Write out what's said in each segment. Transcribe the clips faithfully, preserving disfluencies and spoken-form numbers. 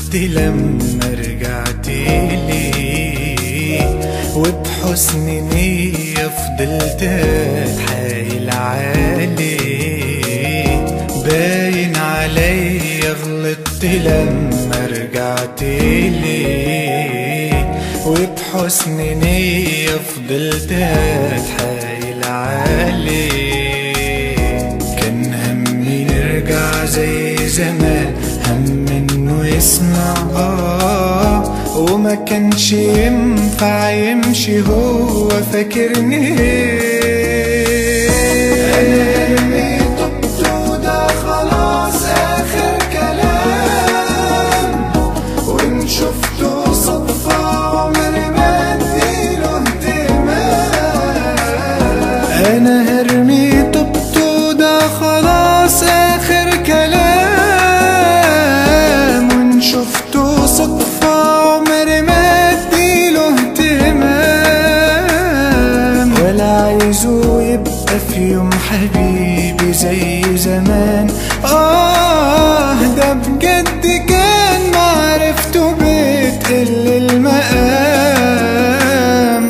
غلطت لما رجعتيلي، وبحسن نية فضلت اتحايل عليك. باين عليا غلطت لما رجعتيلي، وبحسن نية فضلت اتحايل عليك. كان همي نرجع زي زمان، هم انه يسمع اه وما كانش ينفع يمشي هو فاكرني. انا طبت وده خلاص اخر كلام، وان شفته صدفة عمري ما اديله اهتمام. انا هرمي طبت وده خلاص اخر كلام، وان شفته صدفة عمري ما اديله اهتمام. ولا عايزه يبقى في يوم حبيبي زي زمان. آه ده بجد كان معرفته بتقل المقام.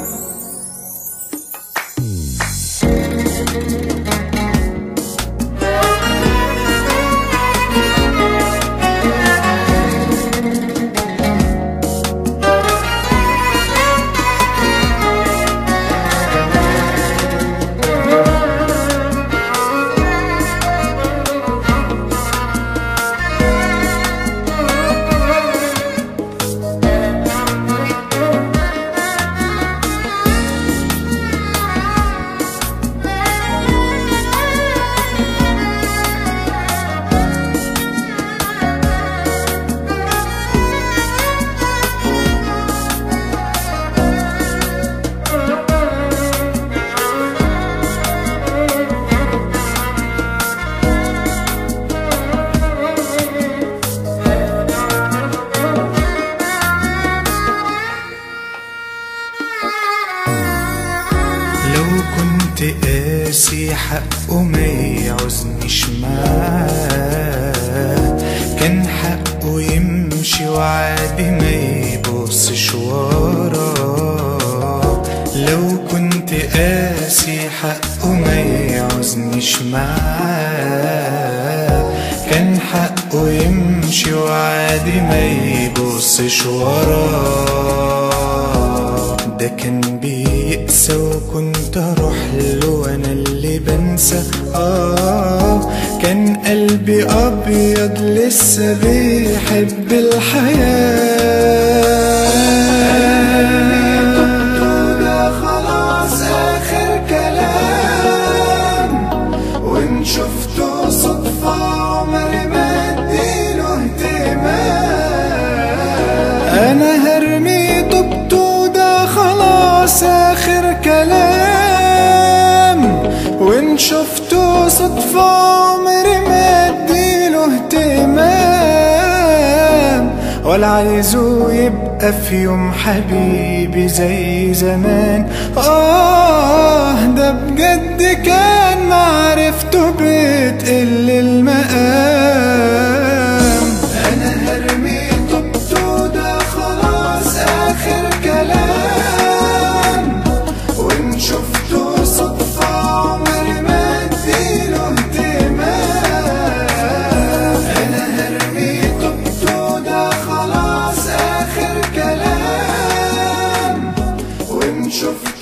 لو كنت قاسي حقه ما يعوزنيش معاه، كان حقه يمشي وعادي ما يبصش وراه. لو كنت قاسي حقه ما يعوزنيش معاه، كان حقه يمشي وعادي ما يبصش وراه. ده كان بيقسى وكنت اروح له وانا اللي بنسى. اه كان قلبي ابيض لسه بيحب الحياة. ده خلاص اخر كلام، وان شفته صدفة عمري ما اديله اهتمام. انا هرمي طبته ده خلاص اخر كلام، وان شفته صدفة عمري ما اديله اهتمام. ولا عايزه يبقى في يوم حبيبي زي زمان. آه ده بجد كان معرفته بتقل المقام. أنا هرمي طبته ده خلاص آخر كلام، وإن شفته صدفة عمري ما اديله اهتمام. أنا هرمي طبته ده خلاص آخر كلام، وإن شفته